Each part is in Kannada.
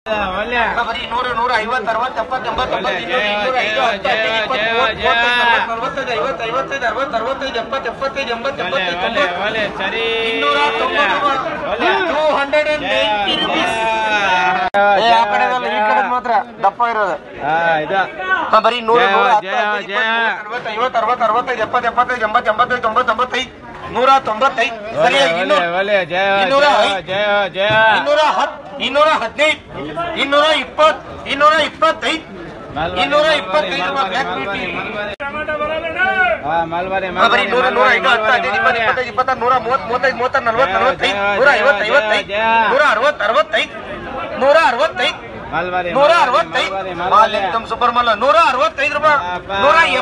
ಬರೀ 100 150 60 70 80 ಮಾತ್ರ ದಪ್ಪ ಇರೋದು ಬರೀ 100 ಸರಿಯಾಗಿ 165 ಸೂಪರ್ ಮಲ್ಲ 165 ರೂಪಾಯಿ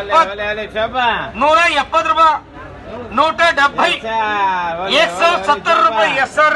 170 ರೂಪಾಯಿ 170 170 ರೂಪಾಯಿ ಎಸ್ ಸರ್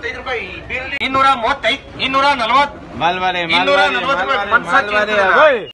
240